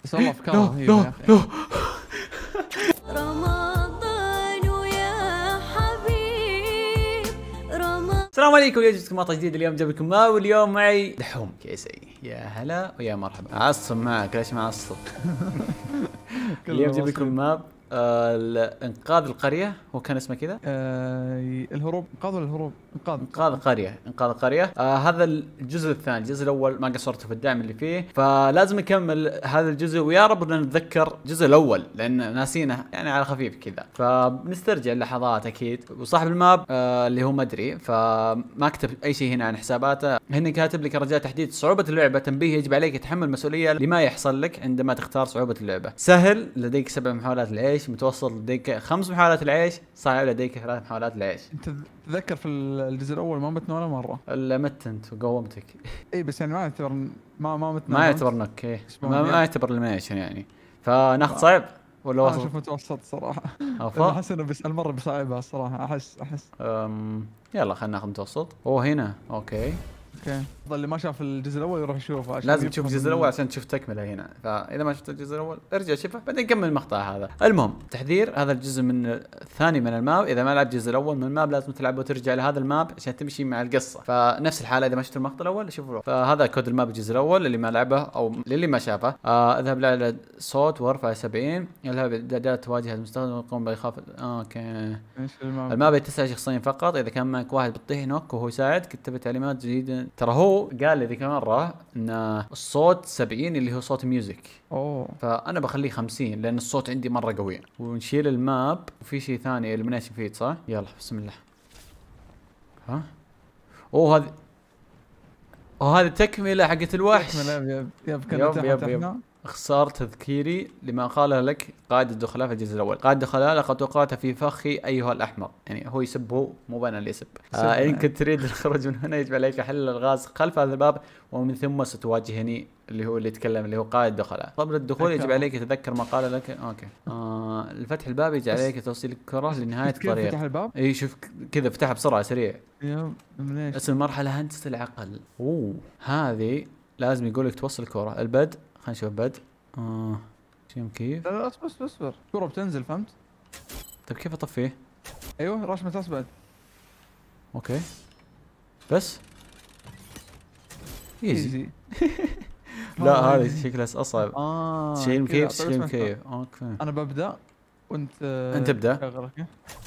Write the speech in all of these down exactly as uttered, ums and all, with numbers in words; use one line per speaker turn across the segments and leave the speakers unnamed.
بس والله افكار
لا
رهيبه
لا
يا اخي.
لا.
رمضان ويا حبيب رمضان.
السلام عليكم، يا جزء مقطع جديد. اليوم جاب لكم ما واليوم معي دحوم كيسي. يا هلا ويا مرحبا. عصب معك، ليش معصب؟ اليوم جاب لكم ماب آه انقاذ القريه، هو كان اسمه كذا؟
آه الهروب، انقاذ ولا الهروب؟ انقاذ
انقاذ القريه، انقاذ القريه. آه هذا الجزء الثاني، الجزء الاول ما قصرت في الدعم اللي فيه، فلازم نكمل هذا الجزء ويا رب ان نتذكر الجزء الاول لان ناسينه يعني على خفيف كذا، فبنسترجع اللحظات اكيد. وصاحب الماب آه اللي هو ما ادري، فما كتب اي شيء هنا عن حساباته. هنا كاتب لك رجاء تحديد صعوبه اللعبه، تنبيه يجب عليك تحمل مسؤوليه لما يحصل لك عندما تختار صعوبه اللعبه. سهل لديك سبع محاولات العيش، متوسط لديك خمس محاولات العيش، صعب لديك ثلاث محاولات العيش.
انت تتذكر في الجزء الاول ما متنا ولا مره؟
الا مت انت وقومتك.
اي بس يعني ما يعتبر ما ما متنا،
ما يعتبر نك، ايه ما, ما يعتبر الميشن يعني. فناخذ صعب ولا
انا
وسط؟
اشوف متوسط صراحه.
افضل.
احس انه بس المره بصعبها الصراحه، احس احس
أم... يلا خلينا ناخذ متوسط. اوه هنا اوكي.
اوكي. اللي ما شاف الجزء الاول يروح يشوفه عشان
لازم تشوف
يفهم
الجزء الاول عشان تشوف تكمله هنا، فاذا ما شفت الجزء الاول ارجع شوفه بعدين نكمل المقطع هذا. المهم تحذير، هذا الجزء من الثاني من الماب، اذا ما لعبت الجزء الاول من الماب لازم تلعبه وترجع لهذا الماب عشان تمشي مع القصه. فنفس الحاله اذا ما شفت المقطع الاول شوفوا. فهذا كود الماب الجزء الاول اللي ما لعبه او للي ما شافه. آه اذهب لعلى صوت وارفع سبعين، يذهب اعدادات تواجه المستخدم ويقوم بايقاف. آه اوكي.
ايش الماب؟
الماب يتسع شخصين فقط، اذا كان معك واحد بتطيح نوك وهو يساعدك اتبع تعليمات جديده. ترى هو قال لي ذيك مره ان الصوت سبعين اللي هو صوت ميوزك،
اوه
فانا بخليه خمسين لان الصوت عندي مره قوي. ونشيل الماب وفي شيء ثاني اليمنيشن فيد صح؟ يلا بسم الله. ها اوه هذه اوه هذه تكمله حقت الوحش.
تكمل يب يب كان
يب
تحت
يب يب.
احنا.
اختصار تذكيري لما قاله لك قائد الدخلاء في الجزء الاول. قائد الدخلاء لقد وقعت في فخي ايها الاحمق، يعني هو يسبه مو انا اللي يسب. آه ان كنت تريد الخروج من هنا يجب عليك حل الغاز خلف هذا الباب ومن ثم ستواجهني، اللي هو اللي يتكلم اللي هو قائد الدخلاء. قبل الدخول يجب عليك تتذكر ما قال لك. اوكي. آه الفتح الباب يجب عليك توصيل الكره لنهايه
كيف
الطريق.
فتح الباب؟
اي شوف كذا فتحها بسرعه سريع.
يب منيش.
اسم المرحله هندسه العقل. اوه هذه لازم يقول لك توصل الكره. البد خلينا نشوف بد. اه شيم كيف؟
لا لا اصبر اصبر اصبر، الكرة بتنزل فهمت؟
طيب كيف اطفيه؟
ايوه راشمة اسبد.
اوكي بس ايزي. لا هذه شكلها اصعب.
اه
تشغيل
كذا.
كيف
طيب
تشغيل
اسمع،
كيف. اوكي
انا ببدا وانت
انت ابدا.
شغل. اوكي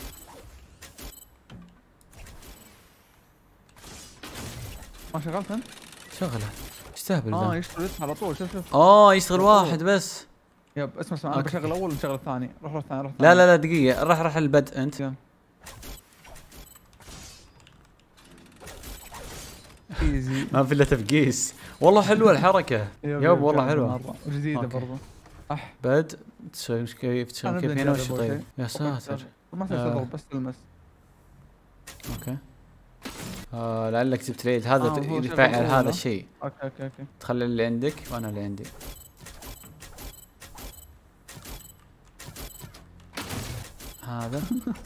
ما شغلت انت؟
شغله ايش تهبل
اه
ذا؟
يشتغل يفتح على طول. شوف شوف.
اه يشتغل واحد بس.
يب اسمع اسمع، انا
أوكي.
بشغل اول ونشغل الثاني. روح روح الثاني روح
لا
الثاني.
لا لا دقيقه، راح راح البد انت.
يلا. ايزي.
ما في الا تفقيس. والله حلوه الحركه.
يب
يب والله
جامد
حلوه.
مرة. وجديدة
أوكي.
برضو. اح
بد تشغيل كيف تشغيل
أنا
كيف
بدي
هنا
أجرب
وش
أول
طيب.
شيء.
يا ساتر.
ما تقدر
آه.
تضرب بس تلمس.
اوكي. آه لعلك جبت ريد هذا
آه، هو شغل
يفعل
أول،
هذا
ها؟
الشيء.
اوكي اوكي اوكي.
تخلي اللي عندك وانا اللي عندي. هذا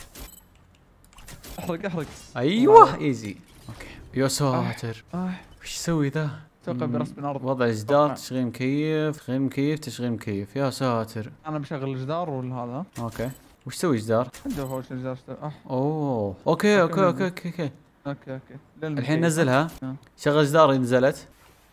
احرق احرق.
ايوه ايزي. اوكي يا ساتر
آه.
وش يسوي ذا؟
اتوقع برسم الارض.
وضع الجدار،
أوكي.
تشغيل مكيف، تشغيل مكيف، تشغيل مكيف. يا ساتر.
انا بشغل الجدار ولا هذا؟
اوكي وش يسوي جدار؟
عنده اول شيء الجدار اشتغل. اح
اوه اوكي اوكي اوكي اوكي, أوكي.
اوكي اوكي للمكيف.
الحين نزلها.
آه.
شغل جدار نزلت.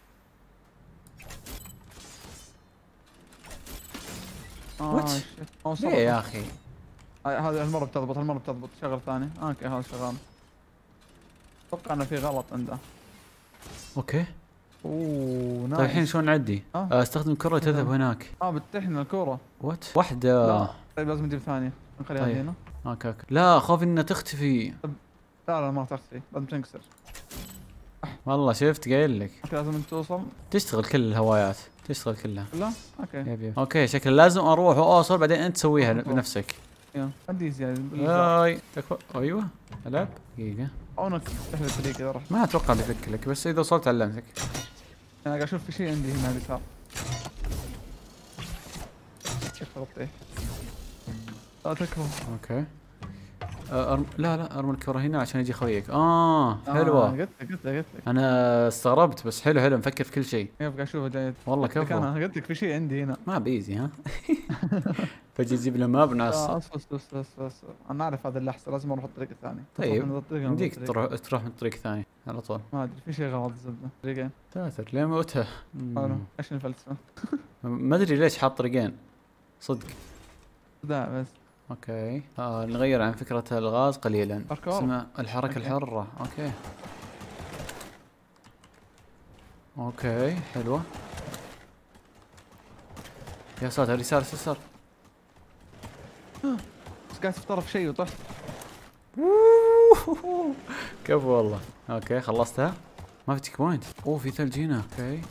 اه
وات؟
شيت. أوه،
ليه
صرف.
يا اخي؟
آه، هذه المره بتضبط، المره بتضبط. شغل ثاني. آه، اوكي هذا شغال. اتوقع انه في غلط عنده.
اوكي
اوه نايس.
طيب الحين شلون نعدي؟
آه.
آه، استخدم كرة تذهب هناك.
اه بتحن الكوره.
وات؟ واحدة.
لا طيب لازم نجيب ثانيه نخليها
طيب.
هنا.
اوكي اوكي لا خوف انها تختفي.
لا لا ما تختفي، لازم تنكسر.
والله شفت قايل لك
اوكي لازم انت توصل.
تشتغل كل الهوايات، تشتغل كلها.
لا اوكي
يب يب. اوكي شكل لازم اروح واوصل بعدين انت تسويها
أوه.
بنفسك.
يلا ادي زياده.
هاي تكفى. ايوه العب دقيقة.
او انك تحل الطريق اذا رحت.
ما اتوقع بيفك لك بس اذا وصلت علمتك.
انا قاعد اشوف في شيء عندي هنا على اليسار. كيف تغطيه؟ لا تكفى.
اوكي آه، أرم... لا لا ارمي الكرة هنا عشان يجي خويك. اه حلوة.
آه، قلت لك قلت لك قلت لك.
انا استغربت بس حلو حلو مفكر في كل شيء.
يبقى اشوفه جاي.
والله
قلت لك
كفو.
انا قلت لك في شيء عندي هنا.
ما بيزي ها. فجي تجيب له ماب ناس.
آه، اصبر اصبر اصبر اصبر أصبر. انا اعرف هذا اللي احسن، لازم اروح الطريق الثاني.
طيب،
تروح من الطريق أنا
يمديك
من
تروح
الطريق.
تروح من طريق ثاني على طول.
ما ادري في شيء غلط الزبده. طريقين.
ساتر ليه موتها؟
حلو.
مم.
ايش الفلسفه؟
ما ادري ليش حاط طريقين. صدق.
لا بس.
اوكي آه نغير عن فكرة الغاز قليلا.
باركور.
اسمها الحركة
أوكي.
الحرة. اوكي. اوكي حلوة. يا ساتر يسار يسار.
بس قاعد في طرف شيء وطحت.
كفو والله. اوكي خلصتها. ما في تيك بوينت. اوه في ثلج هنا. اوكي.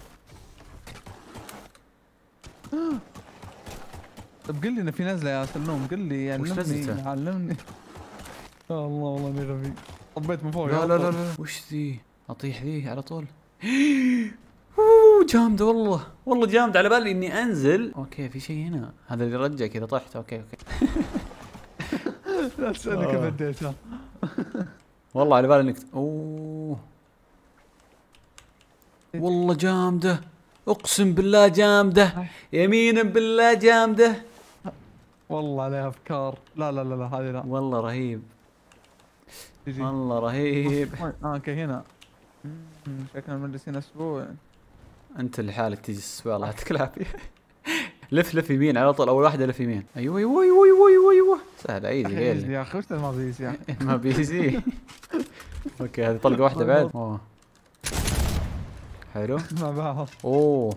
طب قل لي انه في نزله يا سلوم، قل لي
وش
علمني
نزلته؟
علمني. يا الله والله اني غبي. طبيت من فوق.
لا لا لا لا وش ذي؟ اطيح ذي على طول. اوه جامدة والله، والله جامدة. على بالي اني انزل. اوكي في شيء هنا، هذا اللي رجع كذا طحت. اوكي اوكي.
لا تسالني كيف اديتها.
والله على بالي انك اوه والله جامدة، اقسم بالله جامدة، يمينا بالله جامدة.
والله عليها افكار. لا لا لا لا هذه لا.
والله رهيب،
تجي.
والله رهيب.
اه اوكي هنا. مم، شكلنا مجلسين اسبوع.
انت لحالك تجي الاسبوع الله يعطيك العافية. لف لف يمين على طول، اول واحدة لف يمين. ايوه ايوه ايوه ايوه ايوه ايوه سهل ايزي غير.
يا اخي وش ما بيس يا اخي.
ما بيزي. اوكي هذه طلقة واحدة بعد. اوه حلو.
ما بعرف.
اوه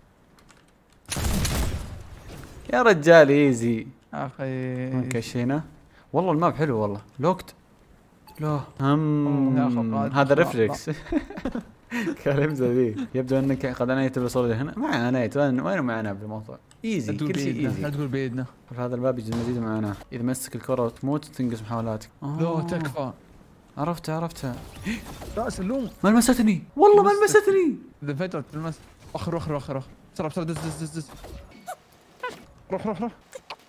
يا رجال ايزي.
اخي.
اوكي ايش هنا؟ والله الماب حلو والله. لوكت. لا
والله يا
هم
أخي قاعد
هذا
أسمع.
ريفلكس. كلمزة ذي. يبدو انك قد انيت بالوصول هنا. ما انيت، وين وين معنا بالموضوع؟ ايزي
لا تقول
كل شيء
بإيدنا، لا
ايزي.
تقول بايدنا.
في هذا الباب يجي مزيد معنا. اذا مسك الكرة وتموت تنقص محاولاتك.
لا
آه.
تكفى.
عرفتها عرفتها.
لا سلوم.
ما لمستني والله ما
لمست.
لمستني.
اذا فجأة تلمس. اخر اخر اخر اخر. بسرعة بسرعة دز دز دز دز. روح روح روح.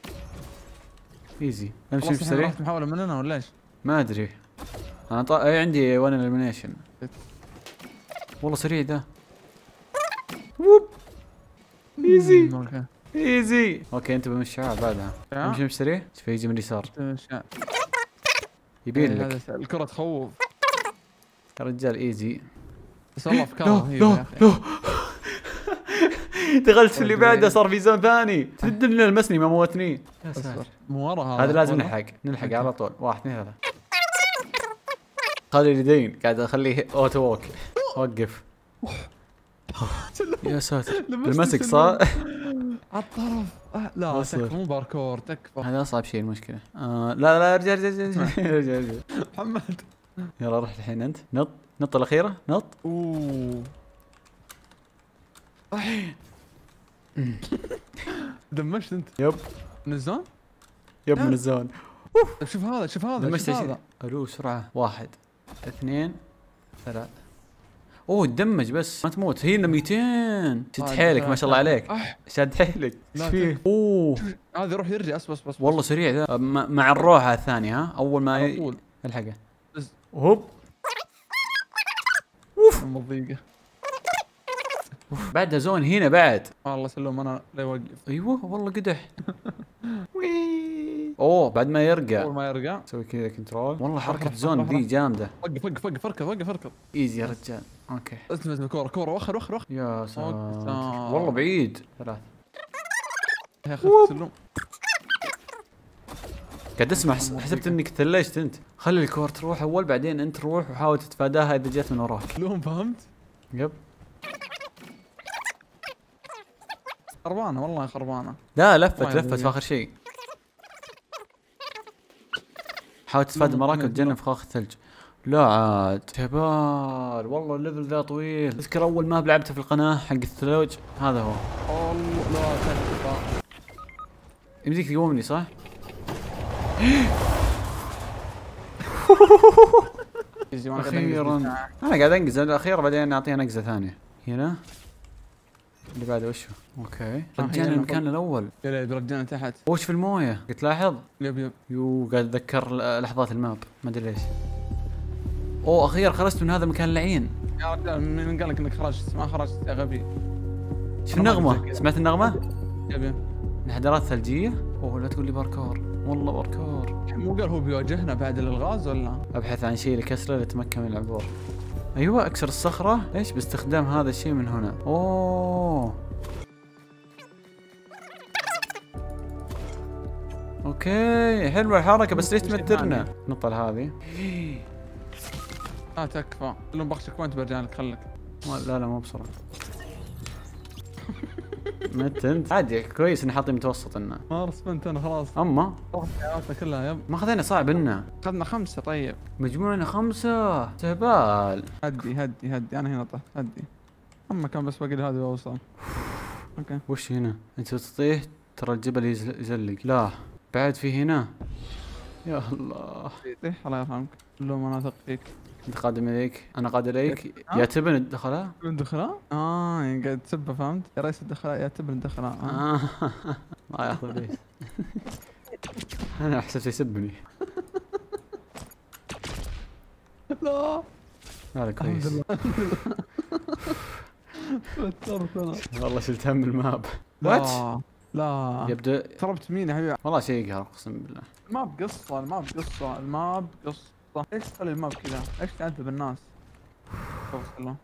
ايزي امشي
خلاص الحين
بسريع.
راحت محاولة مننا ولا ايش؟
ما ادري. انا طا... اي عندي وان اليمينيشن. والله سريع ده. ووب ايزي
مم، اوكي.
ايزي. اوكي انت بمشي بعدها.
يا.
امشي امشي سريع. شوف يجي من اليسار.
تمشي.
يبين
إيه،
لك
هذا الكرة تخوف.
يا رجال ايزي.
بس والله افكار
لا
رهيبة يا
لا
اخي.
لا. دخلت في اللي بعده صار في زون ثاني. تدري لمسني ما موتني. يا
اصبر.
ساتر.
مو ورا هذا.
هذا لازم
ولا؟
نلحق نلحق
أوكي.
على طول. واحد اثنين ثلاثة. خلي اليدين قاعد اخليه اوتو ووك. وقف. يا ساتر
لمست
المسك
سلم.
صار.
على الطرف. آه، لا
أصبر.
تكفى مو باركور تكفى.
هذا اصعب شيء المشكلة. آه لا لا ارجع ارجع ارجع ارجع ارجع.
محمد.
يلا روح الحين انت. نط نط الاخيرة نط.
اوه. دمجت انت
يب
من الزون؟
يب
لا.
من الزون.
طيب شوف هذا شوف هذا
دمجت
شوف
شيء.
هذا.
الو سرعة. واحد اثنين ثلاث. اوه تدمج بس ما تموت. هي لنا مئتين. شد
هذا
حيلك ما شاء الله عليك.
أح.
شد حيلك.
لا
ايش فيه؟
تكفى.
اوه
شوف هذا يروح يرجع بس بس بس
والله سريع ذا. م- مع الروحة الثانية ها اول ما
على
ي-
طول.
الحقه.
بس.
هوب
ام الضيقة.
بعدها زون هنا بعد.
والله سلوم انا لا يوقف.
ايوه والله قدح. وي. اوه بعد ما يرجع
اول ما يرجع.
سوي كذا كنترول. والله
راح-
حركة
راح-
زون
راح-
ذي
راح.
جامدة.
وقف وقف وقف اركض وقف اركض.
ايزي يا رجال. اوكي
التمس بالكورة كورة وخر وخر وخر.
يا ساتر
ساتر.
والله بعيد. ثلاث.
يا اخي سلوم.
قاعد اسمع حس- حسبت انك ثلجت انت. خلي الكور تروح اول بعدين انت تروح وحاول تتفاداها اذا جت من وراك.
سلوم فهمت؟
يب.
خربانة والله خربانة.
لا لفت
الله
لفت في
يهديك.
اخر شيء. حاول تتفادى
لا،
مراكب
لا،
وتجنب
لا.
فخاخ الثلج. لا عاد تبال والله الليفل ذا طويل. تذكر اول ما لعبته في القناه حق الثلوج هذا هو.
الله لا تكفى.
يمديك تقومني صح؟
اخيرا.
اخيرا انا قاعد انقز الاخير بعدين نعطيها نقزه ثانيه. هنا اللي بعده وشو؟ اوكي
آه،
رجعنا
هي
المكان الاول.
يا ليل رجعنا تحت.
وش في المويه؟ قلت لاحظ؟
يب يب.
يو قاعد اتذكر ل- لحظات الماب ما ادري ليش. اوه اخيرا خرجت من هذا المكان اللعين.
يا رجال من قال لك انك خرجت؟ ما خرجت يا غبي.
شو النغمة؟ سمعت النغمة؟
يب يب.
انحدارات ثلجية؟ اوه لا تقول لي باركور، والله باركور.
مو قال هو بيواجهنا بعد الالغاز ولا؟
ابحث عن شيء لكسره لتمكن من العبور. ايوه اكسر الصخرة، ايش باستخدام هذا الشيء من هنا. اوه اوكي حلوة الحركة بس ليش تمترنا؟ نطل هذه.
لا تكفى. لهم بخشك وانت برجع لك خلك.
ما- لا لا مو بسرعة. مت انت عادي كويس اني حاطي متوسط انه.
ما رسمنت انا خلاص.
اما
طلعت حياتنا كلها يب.
ما خذينا صعب انه.
اخذنا خمسة طيب.
مجموعنا خمسة تهبال.
هدي هدي هدي انا هنا طحت هدي. اما كان بس باقي لي هذا واوصل. اوكي.
وش هنا؟ انت بتطيح ترى الجبل يزل- يزلق. لا بعد في هنا. يا الله.
طيح الله يرحمك. كلهم انا اثق فيك.
انت قادم اليك انا قادم اليك.
ها؟
يا تبن الدخلاء.
من دخلاء؟ اه يعني قاعد تسبه فهمت؟ يا رئيس الدخلاء يا تبن الدخلاء. آه.
آه. ما ياخذ ليش. انا حسبت يسبني.
لا
لا لا كويس.
توترت انا.
والله شلت هم الماب. وات؟
لا لا
يبدو
ضربت مين يا حبيبي؟
والله شيء يقهر اقسم بالله.
الماب قصة الماب قصة الماب قصة. ليش تخلي الماب كذا؟ ليش تعذب الناس؟ توصل له.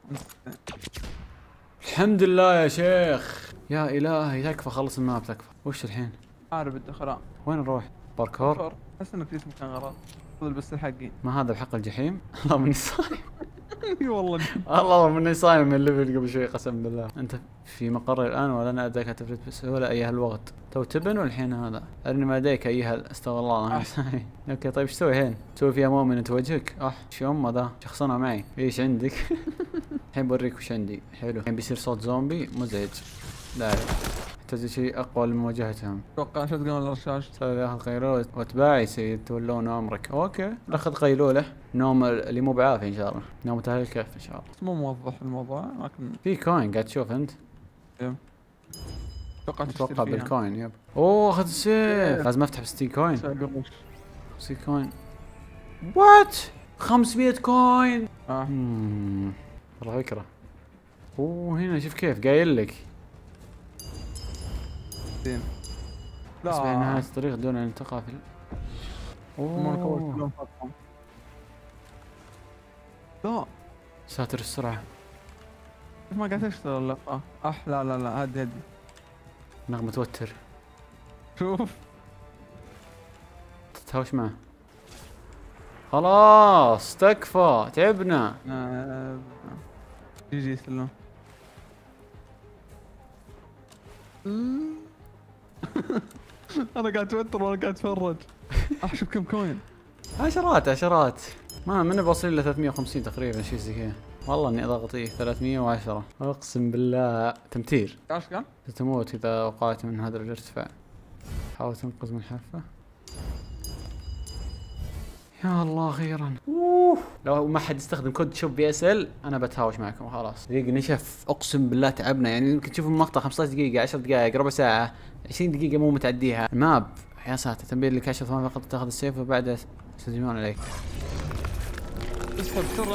الحمد لله يا شيخ. يا الهي تكفى خلص الماب تكفى. وش الحين؟
عارف الدخلاء.
وين نروح؟ باركور؟
احس انك جيت مكان غلط. خذ البستل حقي.
ما هذا بحق الجحيم؟ الله مني صايم.
اي والله.
الله مني صايم من الليفل قبل شوي قسم بالله. انت في مقر الان ولا انا اداك تفرد بسهوله ايها الوقت. تو تبن والحين هذا. ارني ما يديك ايها استغفر الله. اوكي طيب ايش تسوي هين؟ تسوي فيها مؤمن انت وجهك؟ اح شو امه ذا شخصنها معي. ايش عندك؟ الحين بوريك وش عندي. حلو الحين بيصير صوت زومبي مزعج. لا لا تحتاج شيء اقوى لمواجهتهم.
اتوقع شوت جون الرشاش.
سوي ياخذ قيلولة واتباعي سيد تولون امرك. اوكي اخذ قيلولة. نوم اللي مو بعافية ان شاء الله. نوم اهل الكهف ان شاء الله.
مو موضح الموضوع لكن
في كوين قاعد تشوف انت؟
اتوقع
اتوقع بالكوين يب. اوه اخذ السيف. لازم افتح بستي كوين. ستي كوين. وات؟ خمسمية كوين.
اه
اممم والله فكرة. اوه هنا شوف كيف قايل لك.
زين. لا
اصبح نهاية الطريق دون ان تقع في ال- اوه
لا
ساتر السرعة.
ما قاعد تشتغل اللقطة. اح لا لا لا هدي هدي.
نغمة توتر.
شوف
تتهاوش معه. خلاص تكفى تعبنا.
آه، جي جي سلام. انا قاعد اتوتر وانا قاعد اتفرج. اح شوف كم كوين.
عشرات عشرات. ما من بوصل ل ثلاثمية وخمسين تقريبا شيء زي كذا. والله اني ضغطيه ثلاثمية وعشرة اقسم بالله تمتير.
ايش كان؟
ستموت اذا وقعت من هذا الارتفاع. حاول تنقذ من حافة. يا الله اخيرا. اوه لو ما حد يستخدم كود شوف بي اس ال انا بتهاوش معكم خلاص. دقيقة نشف اقسم بالله تعبنا يعني يمكن تشوفوا المقطع خمسة عشر دقيقة عشر دقائق ربع ساعة عشرين دقيقة مو متعديها. الماب يا ساتر تنبيه لك عشر ثواني فقط تاخذ السيف وبعدها يستلزمون عليك.
اسحب بسرعة.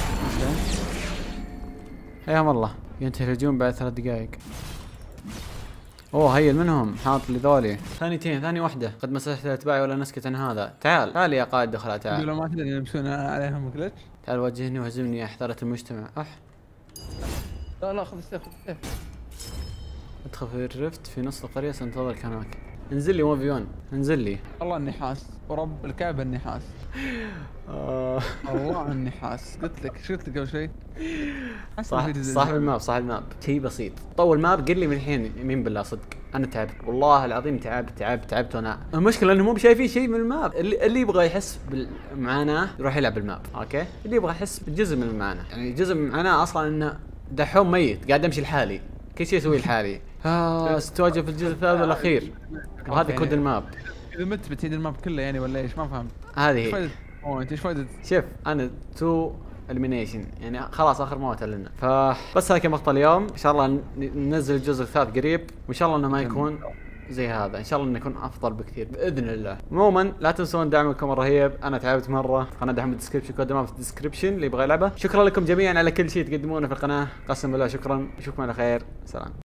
حياهم الله ينتهي الهجوم بعد ثلاث دقائق. اوه هيل منهم حاط لي ذولي. ثانيتين ثانية واحدة قد مسحت اتباعي ولا نسكت عن هذا. تعال تعال يا قائد دخلاء تعال.
لو ما تدري يمشون عليهم جلتش.
تعال واجهني وهزمني يا حضارة المجتمع. اح
لا لا خذ السيف خذ السيف.
ادخل في الرفت في نص القرية سانتظرك هناك. انزل لي واحد في واحد انزل لي.
والله النحاس ورب الكعبة النحاس.
آه.
الله النحاس قلت لك شو قلت لك قبل شوي؟
صاحب صاحب الماب صاحب الماب شيء بسيط. طول ماب قل لي من الحين يمين بالله صدق انا تعبت والله العظيم تعبت تعبت تعبت وانا المشكله انه مو شايفين شيء من الماب. اللي اللي يبغى يحس بالمعاناه يروح يلعب الماب اوكي. اللي يبغى يحس بجزء من المعاناه يعني جزء من المعاناه اصلا انه دحوم ميت قاعد امشي لحالي كل شيء اسوي لحالي. ها ستواجه في الجزء الثالث والاخير وهذا كود الماب.
اذا مت بتعيد الماب كله يعني ولا ايش ما فهمت.
هذه
ايش
هي.
فايدة؟ اوه انت ايش فايدة؟
شوف انا تو اليمينيشن، يعني خلاص اخر موته لنا. فبس هذا كان مقطع اليوم، ان شاء الله ننزل الجزء الثالث قريب، وان شاء الله انه ما يكون زي هذا، ان شاء الله انه يكون افضل بكثير باذن الله. عموما لا تنسون دعمكم الرهيب، انا تعبت مره. قناه دعم بالدسكربشن، كود دعم في الدسكربشن اللي يبغى يلعبه. شكرا لكم جميعا على كل شيء تقدمونه في القناه، قسم بالله شكرا. اشوفكم على خير، سلام.